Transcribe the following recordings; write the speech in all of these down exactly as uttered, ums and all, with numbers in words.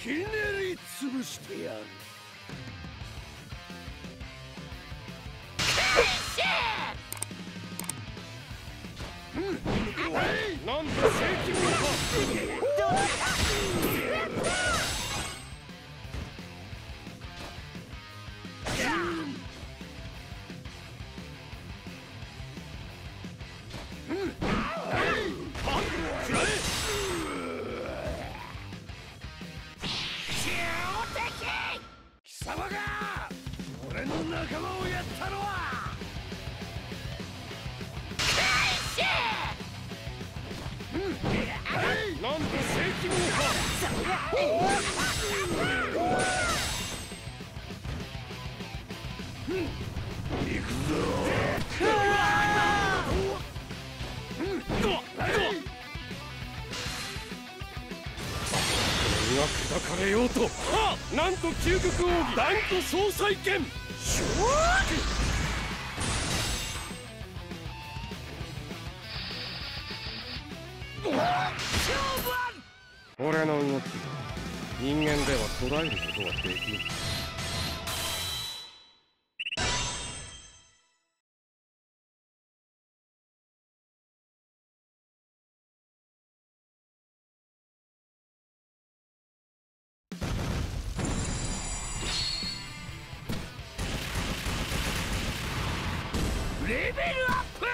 ひねり潰してやる。なんと正規軍か。貴様が俺の仲間をやったのは。なんと正規軍か。行くぞ。俺が砕かれようと、あ、なんと究極奥義断固総裁権。俺の動き、人間では捉えることはできん。レベルアップ。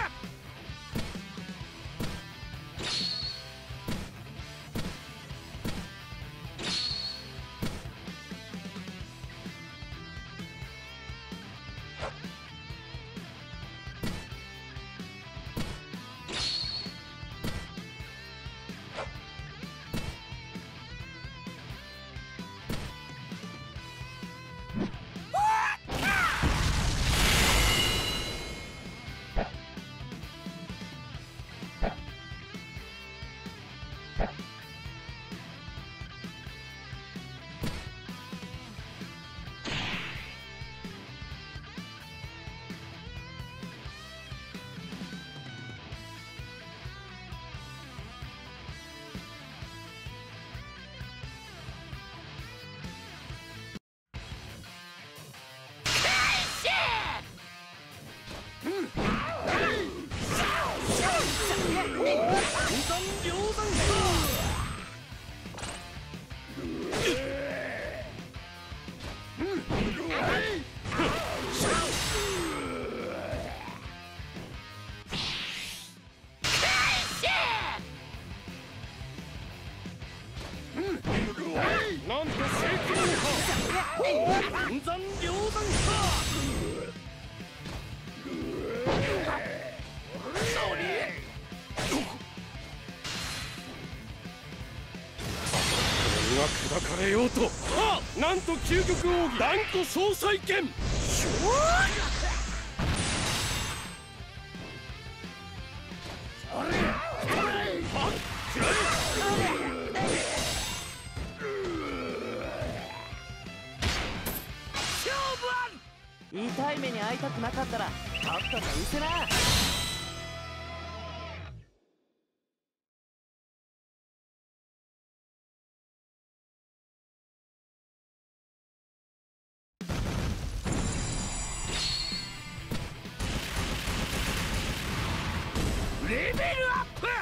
なんと正規軍か。暗算量産か。俺が砕かれようと、あ、なんと究極奥義断固総裁権。 痛い目に遭いたくなかったらたったらうせな。 レベルアップ。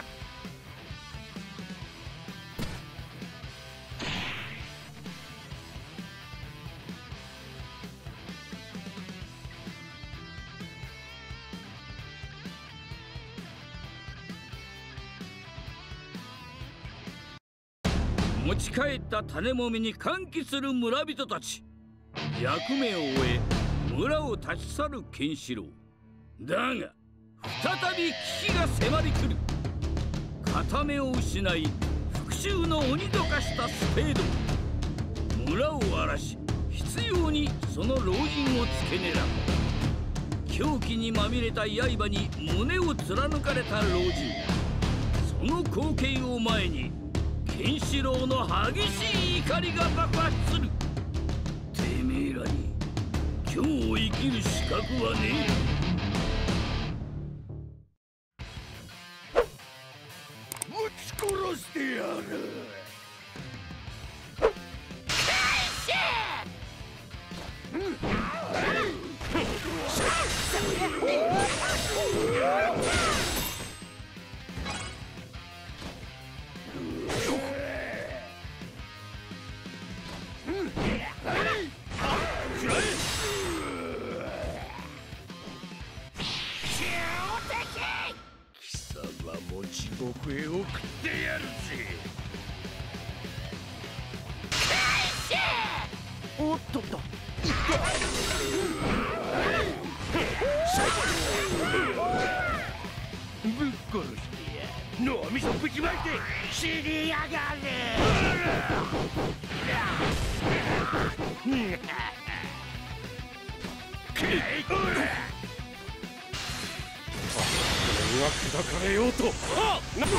持ち帰った種もみに歓喜する村人たち。役目を終え村を立ち去るケンシロウだが、再び危機が迫り来る。片目を失い復讐の鬼と化したスペード。村を荒らし執拗にその老人を付け狙う。狂気にまみれた刃に胸を貫かれた老人。その光景を前にケンシロウの激しい怒りが爆発する。てめえらに今日を生きる資格はねえ。撃ち殺してやる。 こへ送ってやるぜ。 おっとっと。 ぶっ殺してや脳みそぶちまいて死にやがれ。 俺が砕かれようと。あっな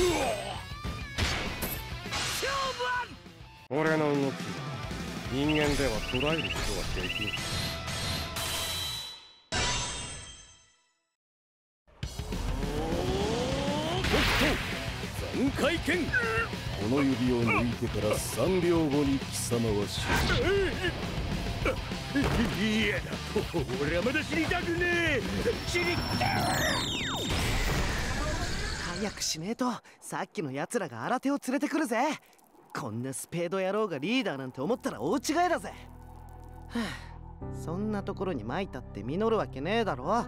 勝負あり。 俺の動き人間では捉えることはできん。 三回転。 この指を抜いてからさんびょうごに貴様は死ぬ。 いやだ、俺はまだ死にたくねえ。死に早くしねえとさっきのやつらが新手を連れてくるぜ。こんなスペード野郎がリーダーなんて思ったら大違いだぜ。はあ、そんなところに撒いたって実るわけねえだろ。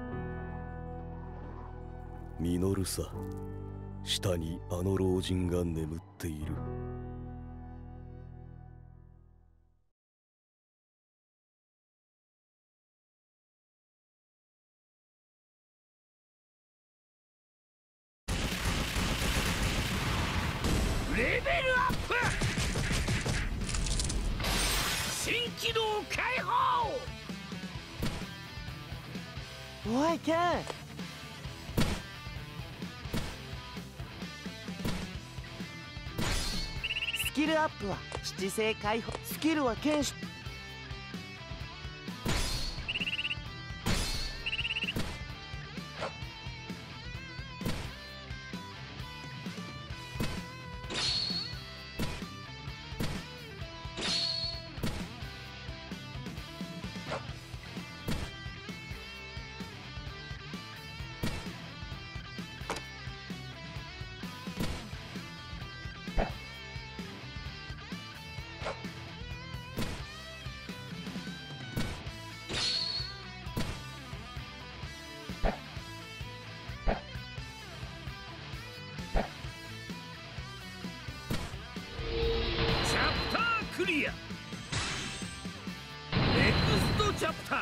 実るさ。下にあの老人が眠っている。 レベルアップ。新機能解放。 おいケン、スキルアップは七星解放、スキルは剣士。 クリア。ネクストチャプター。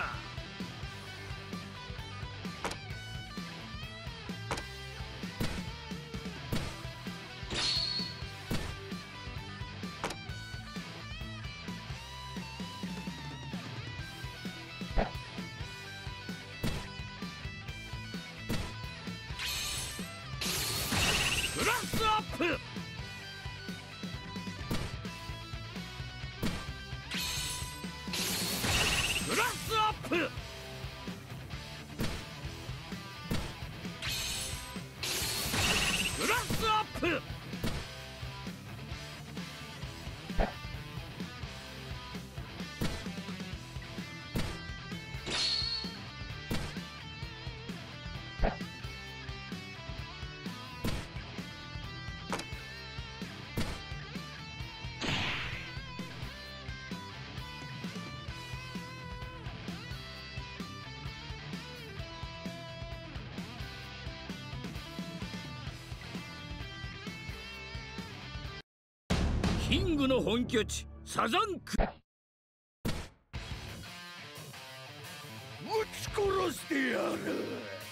クラスアップ。クラスアップ。クラスアップ。キングの本拠地サザンク。撃ち殺してやる。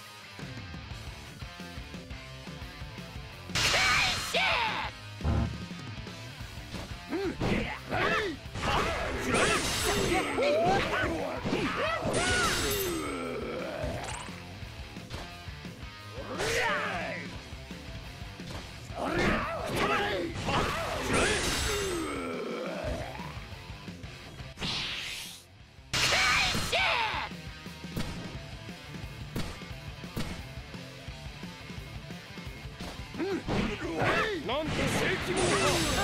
なんと正規モ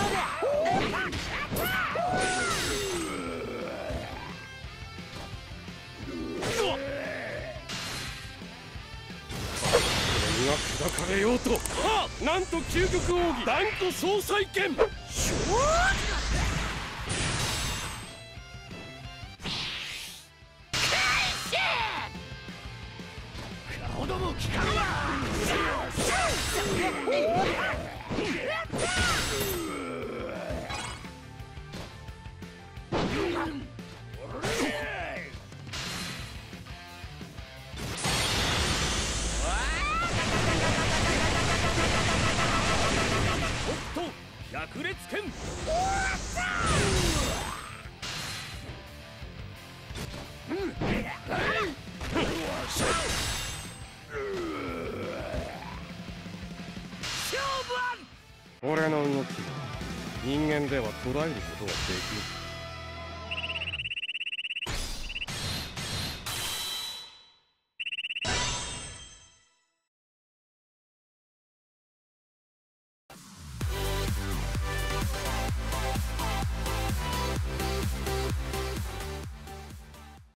砕かれようと。あっなんと究極奥義断固総裁権。顔ども聞かんわ。 北斗百裂拳。 俺の動き人間では捉えることができる。